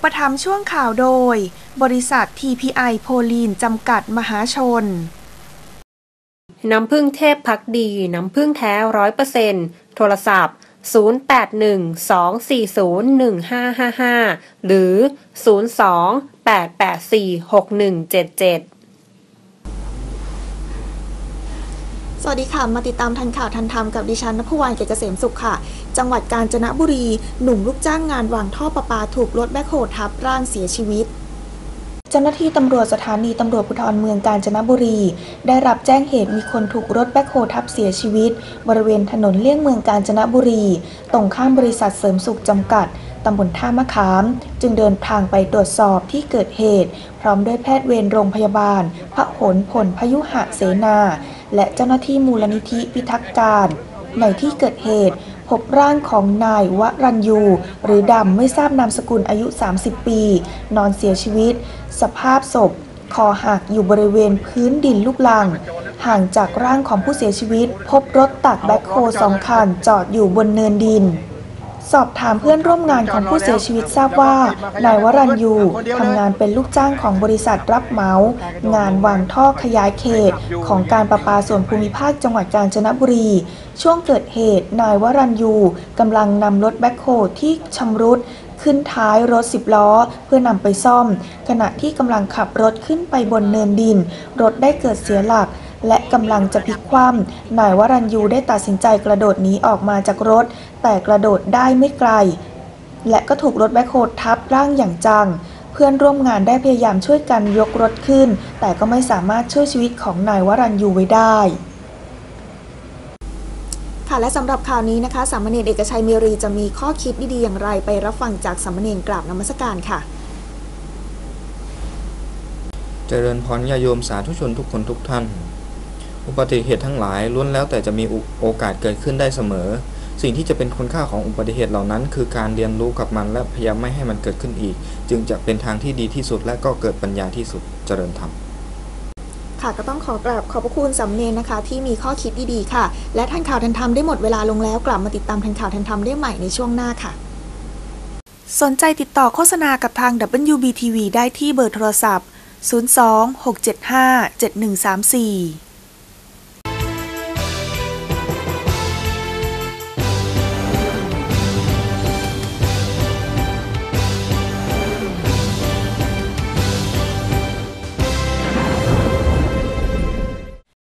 ปถัมภ์ช่วงข่าวโดยบริษัท TPI โพลีนจำกัดมหาชนน้ำผึ้งเทพภักดีน้ำผึ้งแท้ 100% โทรศัพท์0812401555หรือ02-884-6177 สวัสดีค่ะมาติดตามทันข่าวทันธรรมกับดิฉันณภวรรณ เกษเกษมสุขค่ะจังหวัดกาญจนบุรีหนุ่มลูกจ้างงานวางท่อประปาถูกรถแบ็คโฮทับร่างเสียชีวิตเจ้าหน้าที่ตำรวจสถานีตำรวจภูธรเมืองกาญจนบุรีได้รับแจ้งเหตุมีคนถูกรถแบ็คโฮทับเสียชีวิตบริเวณถนนเลี่ยงเมืองกาญจนบุรีตรงข้ามบริษัทเสริมสุขจำกัดตำบลท่ามะขามจึงเดินทางไปตรวจสอบที่เกิดเหตุพร้อมด้วยแพทย์เวรโรงพยาบาลพหลผลพยุหเสนาและเจ้าหน้าที่มูลนิธิพิทักษ์การในที่เกิดเหตุพบร่างของนายวรัญยูหรือดำไม่ทราบนามสกุลอายุ30ปีนอนเสียชีวิตสภาพศพคอหักอยู่บริเวณพื้นดินลูกรังห่างจากร่างของผู้เสียชีวิตพบรถตักแบ็คโฮ2 คันจอดอยู่บนเนินดินสอบถามเพื่อนร่วมงานของผู้เสียชีวิตทราบว่านายวรัญยูทำงานเป็นลูกจ้างของบริษัทรับเหมางานวางท่อขยายเขตของการประปาส่วนภูมิภาคจังหวัดกาญจนบุรีช่วงเกิดเหตุนายวรัญยูกำลังนำรถแบ็คโฮที่ชำรุดขึ้นท้ายรถ10 ล้อเพื่อนำไปซ่อมขณะที่กำลังขับรถขึ้นไปบนเนินดินรถได้เกิดเสียหลักและกำลังจะพลิกคว่ำนายวรัญยูได้ตัดสินใจกระโดดหนีออกมาจากรถแต่กระโดดได้ไม่ไกลและก็ถูกรถแบ็คโฮทับร่างอย่างจังเพื่อนร่วมงานได้พยายามช่วยกันยกรถขึ้นแต่ก็ไม่สามารถช่วยชีวิตของนายวรัญยูไว้ได้ค่ะและสำหรับข่าวนี้นะคะสามเณรเอกชัยเมรีจะมีข้อคิดดีๆอย่างไรไปรับฟังจากสามเณรกราบนมัสการค่ะเจริญพรญาโยมสาธุชนทุกคนทุกท่านอุบัติเหตุทั้งหลายล้วนแล้วแต่จะมีโอกาสเกิดขึ้นได้เสมอสิ่งที่จะเป็นคุณค่าของอุบัติเหตุเหล่านั้นคือการเรียนรู้กับมันและพยายามไม่ให้มันเกิดขึ้นอีกจึงจะเป็นทางที่ดีที่สุดและก็เกิดปัญญาที่สุดเจริญธรรมค่ะก็ต้องขอกราบขอบพระคุณสามเณรนะคะที่มีข้อคิดดีๆค่ะและทันข่าวทันธรรมได้หมดเวลาลงแล้วกลับมาติดตามทันข่าวทันธรรมได้ใหม่ในช่วงหน้าค่ะสนใจติดต่อโฆษณากับทาง WBTV ได้ที่เบอร์โทรศัพท์02 675 7134